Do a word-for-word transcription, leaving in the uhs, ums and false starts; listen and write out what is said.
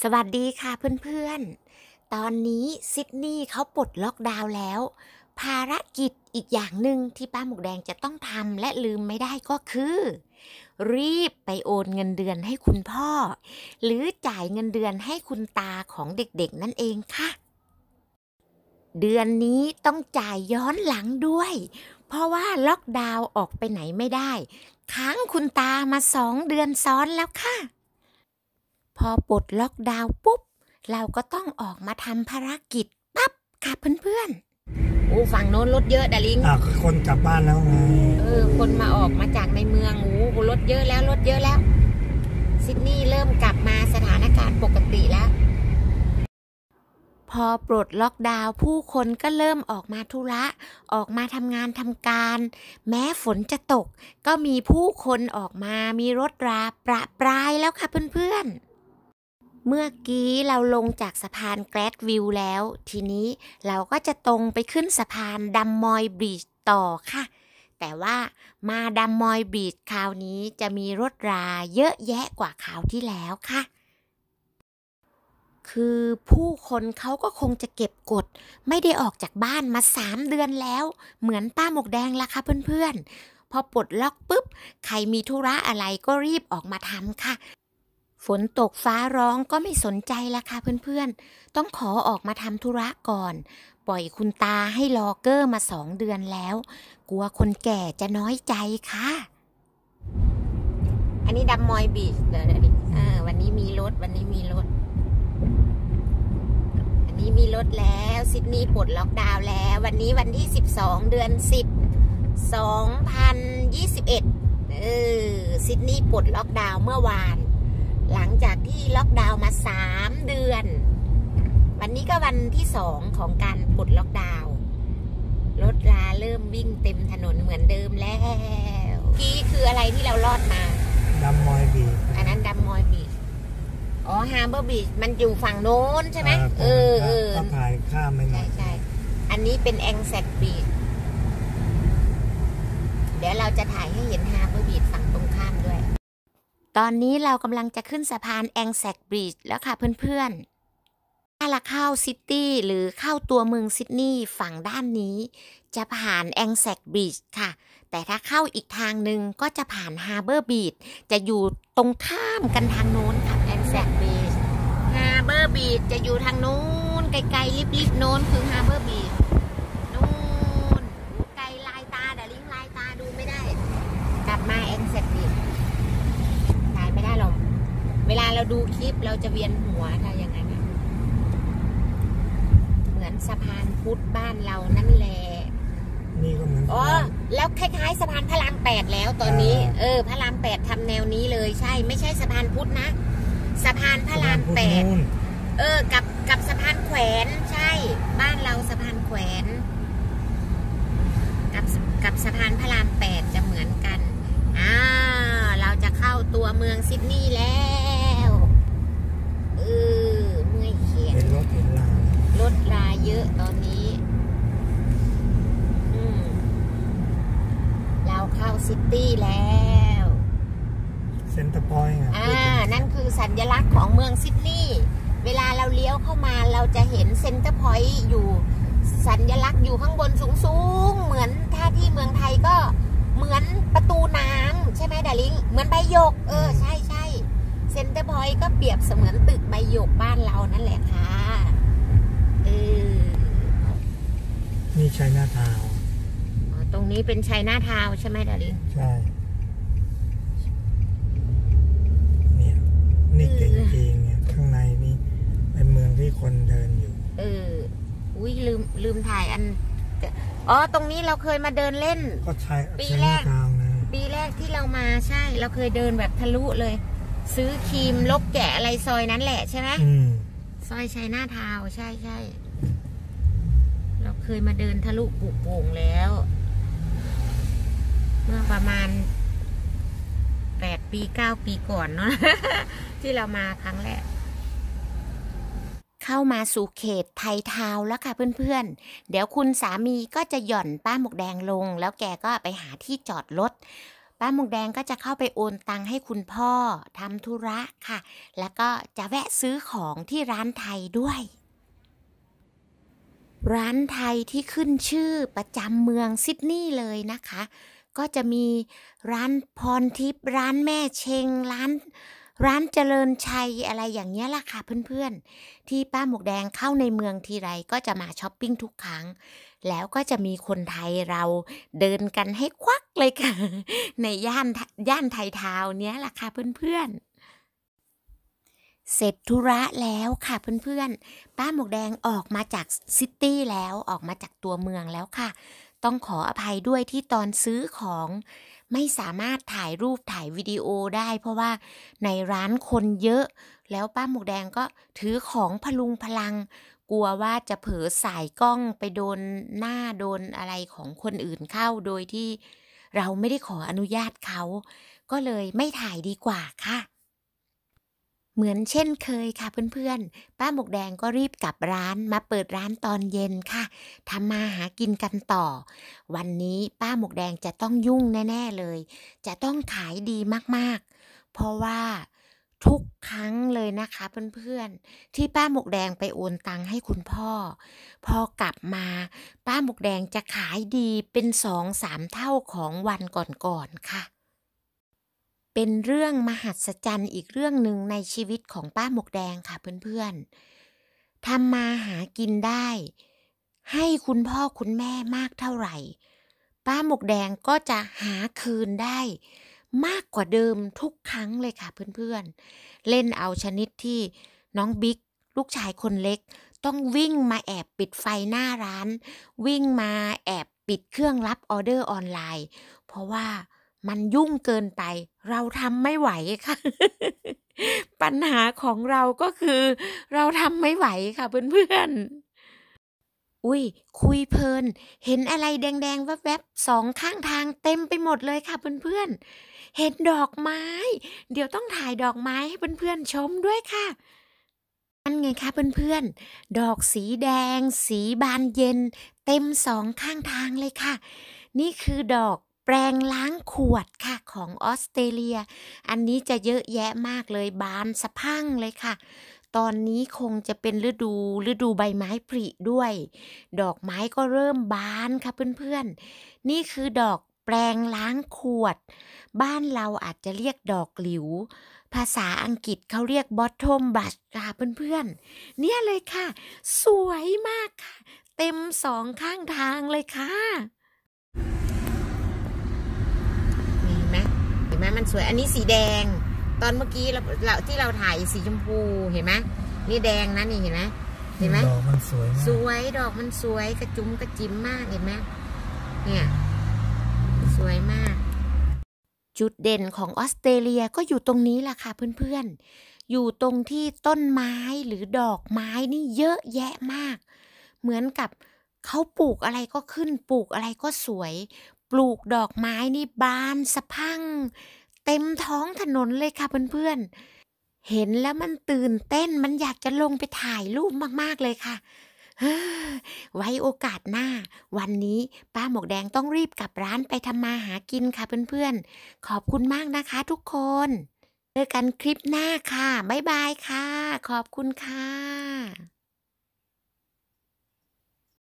สวัสดีค่ะเพื่อนๆ ตอนนี้ซิดนีย์เขาปลดล็อกดาวน์แล้ว ภารกิจอีกอย่างหนึ่งที่ป้าหมวกแดงจะต้องทำและลืมไม่ได้ก็คือ รีบไปโอนเงินเดือนให้คุณพ่อ หรือจ่ายเงินเดือนให้คุณตาของเด็กๆนั่นเองค่ะ เดือนนี้ต้องจ่ายย้อนหลังด้วย เพราะว่าล็อกดาวน์ออกไปไหนไม่ได้ ค้างคุณตามาสองเดือนซ้อนแล้วค่ะ พอปลดล็อกดาวน์ปุ๊บ เราก็ต้องออกมาทำภารกิจปั๊บค่ะเพื่อนๆโอ้ฝั่งโน้นรถเยอะดาริงอ่าคนกลับบ้านแล้วไงเออคนมาออกมาจากในเมืองโอ้รถเยอะแล้วรถเยอะแล้วซิดนีย์เริ่มกลับมาสถานการณ์ปกติแล้วพอปลดล็อกดาวน์ผู้คนก็เริ่มออกมาธุระออกมาทำงานทำการแม้ฝนจะตกก็มีผู้คนออกมามีรถราประปรายแล้วค่ะเพื่อนๆเมื่อกี้เราลงจากสะพานแกรดวิวแล้วทีนี้เราก็จะตรงไปขึ้นสะพานดัมมอยบริดจ์ต่อค่ะแต่ว่ามาดัมมอยบริดจ์คราวนี้จะมีรถราเยอะแยะกว่าคราวที่แล้วค่ะคือผู้คนเขาก็คงจะเก็บกดไม่ได้ออกจากบ้านมาสามเดือนแล้วเหมือนป้าหมวกแดงล่ะค่ะเพื่อนๆพอปลดล็อกปุ๊บใครมีธุระอะไรก็รีบออกมาทำค่ะฝนตกฟ้าร้องก็ไม่สนใจละค่ะเพื่อนๆต้องขอออกมาทำธุระก่อนปล่อยคุณตาให้รอเกอร์มาสองเดือนแล้วกลัวคนแก่จะน้อยใจค่ะอันนี้ดัมมอยบีชเดี๋ยวดิวันนี้มีรถวันนี้มีรถนี้มีรถแล้วซิดนีย์ปลดล็อกดาวน์แล้ววันนี้วันที่สิบสองเดือนสิบ สองพันยี่สิบเอ็ดเออซิดนีย์ปลดล็อกดาวน์เมื่อวานหลังจากที่ล็อกดาวน์มาสามเดือนวันนี้ก็วันที่สองของการปลดล็อกดาวน์รถราเริ่มวิ่งเต็มถนนเหมือนเดิมแล้วกี้คืออะไรที่เราลอดมาดัมมอยบีชอันนั้นดัมมอยบีชอ๋อฮาร์เบอร์บีชมันอยู่ฝั่งโน้นใช่ไหมเออเออก็ถ่ายข้ามไปหน่อยใช่ใช่อันนี้เป็นแองแซกบีชเดี๋ยวเราจะถ่ายให้เห็นฮาร์เบอร์บีชฝั่งตรงข้ามด้วยตอนนี้เรากำลังจะขึ้นสะพานแองแซกบีชแล้วค่ะเพื่อนๆถ้าเราเข้าซิตี้หรือเข้าตัวเมืองซิดนีย์ฝั่งด้านนี้จะผ่านแองแซกบีชค่ะแต่ถ้าเข้าอีกทางหนึ่งก็จะผ่านฮาร์เบอร์บีชจะอยู่ตรงข้ามกันทางโน้นค่ะแองแซกบีชฮาร์เบอร์บีชจะอยู่ทางโน้นไกลๆลิบๆโน้นคือฮาร์เบอร์บีชโน้นไกลลายตาแต่ลิงลายตาดูไม่ได้กลับมาแองแซกบีชถ่ายไม่ได้หรอกเวลาเราดูคลิปเราจะเวียนหัวถ้าอย่างนั้นเหมือนสะพานพุทธบ้านเรานั่นแหละนี่ก็เหมือนอ๋อแล้วคล้ายๆสะพานพระรามแปดแล้วตอนนี้เออพระรามแปดทำแนวนี้เลยใช่ไม่ใช่สะพานพุทธนะสะพานพระรามแปดเออกับกับสะพานแขวนใช่บ้านเราสะพานแขวนกับกับสะพานพระรามแปดจะเหมือนกันอ่าเราจะเข้าตัวเมืองซิดนีย์แล้วเออเมื่อยเขียนรถลารถราเยอะตอนนี้เราเข้าซิตี้แล้วเซ็นเตอร์พอยต์อ่านั่นคือสัญลักษณ์ของเมืองซิดนีย์เวลาเราเลี้ยวเข้ามาเราจะเห็นเซ็นเตอร์พอยต์อยู่สัญลักษณ์อยู่ข้างบนสูงๆเหมือนถ้าที่เมืองไทยก็เหมือนประตูน้ำใช่ไหมดาริงเหมือนใบหยกเออใช่ใช่เซ็นเตอร์พอยต์ก็เปรียบเสมือนตึกใบหยกบ้านเรานั่นแหละค่ะเออนี่ชัยนาทาวน์ตรงนี้เป็นชัยนาทาวน์ใช่ไหมดาริงใช่เนี่ยนี่เก่งจริงเนี่ยข้างในนี่เป็นเมืองที่คนเดินอยู่เอออุ้ยลืมลืมถ่ายอันอ๋อตรงนี้เราเคยมาเดินเล่นก็ใช่ปีแรกปีแรกที่เรามาใช่เราเคยเดินแบบทะลุเลยซื้อครีมลบแกะอะไรซอยนั้นแหละใช่ไหมซอยชัยนาทาวน์ใช่ใช่เราเคยมาเดินทะลุปุโป่งแล้วเมื่อประมาณแปดปีเก้าปีก่อนเนาะ ที่เรามาครั้งแรกเข้ามาสู่เขตไทยทาวน์แล้วค่ะเพื่อนๆเดี๋ยวคุณสามีก็จะหย่อนป้าหมวกแดงลงแล้วแกก็ไปหาที่จอดรถป้าหมวกแดงก็จะเข้าไปโอนตังค์ให้คุณพ่อทำธุระค่ะ แล้วก็จะแวะซื้อของที่ร้านไทยด้วย ร้านไทยที่ขึ้นชื่อประจำเมืองซิดนีย์เลยนะคะ ก็จะมีร้านพรทิพย์ร้านแม่เชงร้านร้านเจริญชัยอะไรอย่างเงี้ยล่ะค่ะเพื่อนๆที่ป้าหมวกแดงเข้าในเมืองทีไรก็จะมาช้อปปิ้งทุกครั้ง แล้วก็จะมีคนไทยเราเดินกันให้ควักเลยค่ะ ในย่านย่านไทยทาวน์เนี้ยล่ะค่ะเพื่อนๆ เสร็จธุระแล้วค่ะเพื่อนๆป้าหมวกแดงออกมาจากซิตี้แล้วออกมาจากตัวเมืองแล้วค่ะ ต้องขออภัยด้วยที่ตอนซื้อของไม่สามารถถ่ายรูปถ่ายวิดีโอได้ เพราะว่าในร้านคนเยอะ แล้วป้าหมวกแดงก็ถือของพลุงพลัง กลัวว่าจะเผลอสายกล้องไปโดนหน้าโดนอะไรของคนอื่นเข้าโดยที่เราไม่ได้ขออนุญาตเขา ก็เลยไม่ถ่ายดีกว่าค่ะ เหมือนเช่นเคยค่ะเพื่อนๆป้าหมวกแดงก็รีบกลับร้านมาเปิดร้านตอนเย็นค่ะทำมาหากินกันต่อ วันนี้ป้าหมวกแดงจะต้องยุ่งแน่ๆเลย จะต้องขายดีมากๆ เพราะว่าทุกครั้งเลยนะคะเพื่อนๆที่ป้าหมวกแดงไปโอนตังค์ให้คุณพ่อ พอกลับมาป้าหมวกแดงจะขายดีเป็นสองสามเท่าของวันก่อนๆค่ะ เป็นเรื่องมหัศจรรย์อีกเรื่องหนึ่งในชีวิตของป้าหมวกแดงค่ะเพื่อนๆทำมาหากินได้ ให้คุณพ่อคุณแม่มากเท่าไหร่ ป้าหมวกแดงก็จะหาคืนได้ มากกว่าเดิมทุกครั้งเลยค่ะเพื่อนๆเล่นเอาชนิดที่น้องบิ๊กลูกชายคนเล็กต้องวิ่งมาแอบปิดไฟหน้าร้าน วิ่งมาแอบปิดเครื่องรับออเดอร์ออนไลน์ เพราะว่ามันยุ่งเกินไป เราทำไม่ไหวค่ะ ปัญหาของเราก็คือ เราทำไม่ไหวค่ะเพื่อนๆ อุ้ยคุยเพลิน เห็นอะไรแดงๆแวบๆสองข้างทางเต็มไปหมดเลยค่ะเพื่อนๆ เห็นดอกไม้ เดี๋ยวต้องถ่ายดอกไม้ให้เพื่อนๆชมด้วยค่ะ นั่นไงคะเพื่อนๆ ดอกสีแดง สีบานเย็น เต็มสองข้างทางเลยค่ะ นี่คือดอกแปรงล้างขวดค่ะของออสเตรเลีย อันนี้จะเยอะแยะมากเลยบานสะพรั่งเลยค่ะ ตอนนี้คงจะเป็นฤดูฤดูใบไม้ผลิด้วย ดอกไม้ก็เริ่มบานค่ะเพื่อนๆ นี่คือดอกแปรงล้างขวด บ้านเราอาจจะเรียกดอกหลิว ภาษาอังกฤษเขาเรียก bottom brush ค่ะเพื่อนๆ เนี่ยเลยค่ะ สวยมากค่ะ เต็มสองข้างทางเลยค่ะเห็นไหมเห็นไหมมันสวย อันนี้สีแดง ตอนเมื่อกี้เราเราที่เราถ่ายสีชมพูเห็นไหมนี่แดงนะนี่เห็นไหมเห็นไหมดอกมันสวยมากสวยดอกมันสวยกระจุ้มกระจิ๋มมากเห็นไหมเนี่ยสวยมาก จุดเด่นของออสเตรเลียก็อยู่ตรงนี้ล่ะค่ะเพื่อนๆ อยู่ตรงที่ต้นไม้หรือดอกไม้นี่เยอะแยะมาก เหมือนกับเขาปลูกอะไรก็ขึ้นปลูกอะไรก็สวย ปลูกดอกไม้นี่บานสะพรั่ง เต็มท้องถนนเลยค่ะเพื่อนๆ เห็นแล้วมันตื่นเต้นมันอยากจะลงไปถ่ายรูปมากๆเลยค่ะ เฮ้อไว้โอกาสหน้า วันนี้ป้าหมวกแดงต้องรีบกลับร้านไปทำมาหากินค่ะเพื่อนๆ ขอบคุณมากนะคะทุกคน เจอกันคลิปหน้าค่ะ บ๊ายบายค่ะ ขอบคุณค่ะ